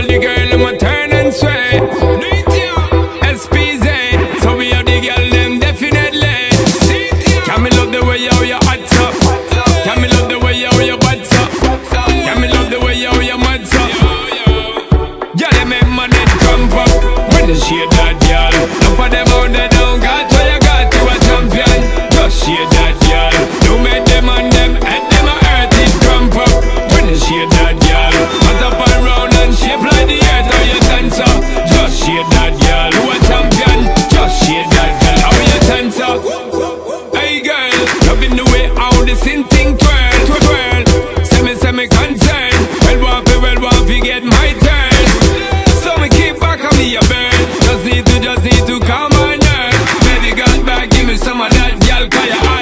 the girl, I'ma turn and sway. SPZ, so we are the girl, them definitely. Can me love the way you hot up? Can me love the way you butts up? Can me love the way you muds up? Yeah, they make money come up when they shade that girl. Look for them out they don't got what you got, you a champion. Just shade that girl. You make them and them and them a earth it crump up when they shade that girl. Hot up and round and shape like the earth how you dance up. Just shade that girl. You a champion. Just shade that girl. How you dance up? Hey girl, loving the way how this in thing twirl, twirl. Say me concern. Well want to get my turn. So me keep back on me a burn. Just need to calm my nerve. Baby got back, give me some of that girl, 'cause you hot.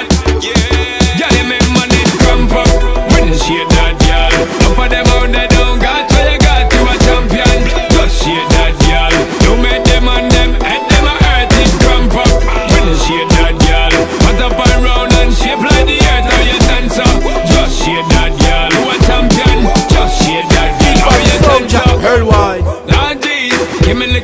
Yeah, girl, you make money crump up when you shade that girl. Look for them out they don't got what you got, you a champion. Just shade that girl. You make them and them and them a earth it crump up when you shade that girl. Hot up and round and shape like the earth how you dance up. Just shade that girl. You a champion. Just shade that girl. How you dance up. Worldwide. Lord jeez, give me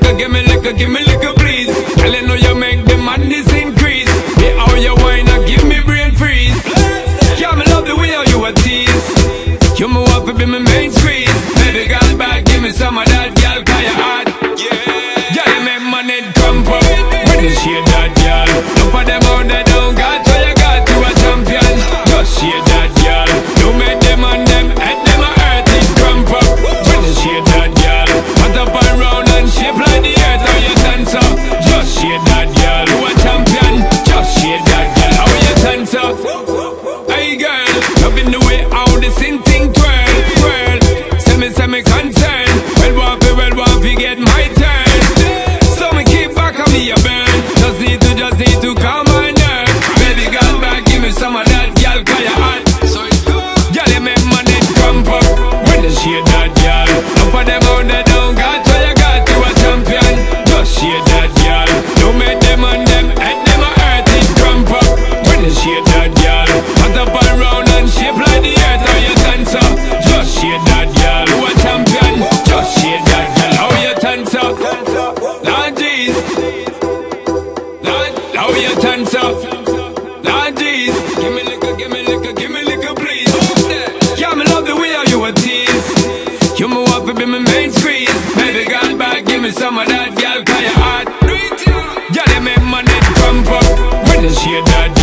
liquor, please. Girl, you know you make the madness increase. Me how you whine and give me brain freeze. Yeah, me love the way how you a tease. You me want to be my main squeeze. Baby girl back, give me some of that girl, 'cause you hot. Yeah, you make money crump up when you shade that girl. Look for them out they don't got what you got, you a champion. Just shade that girl. You make them and them and them a earth it crump up when you shade that girl. Hot up and round and shape like the earth how you dance up. Just shade that girl. You a champion. Just shade that girl. How you dance up? Hey girl, loving the way how this in thing twirl, twirl. Say me concern. Well want to get my turn. So me keep back on me a burn. Just need to calm my nerve. Baby girl back, give me some of that girl, 'cause you hot. Girl, you make money crump up when you shade that girl. Look for them out they don't got what you got, you a champion. Just shade that girl. You make them and them and them a earth it crump up when you shade that girl. Hot up and round and shape like the earth how you dance up. Just shade that girl. You a champion. Just shade that girl. How you dance up? Lord jeez. Lord, how you dance up? Lord jeez. Give me liquor, please. Yeah, me love the way how you a tease. You me want to be my main squeeze. Baby girl back, give me some of that girl, 'cause you hot. Girl, you make money crump up when you shade that.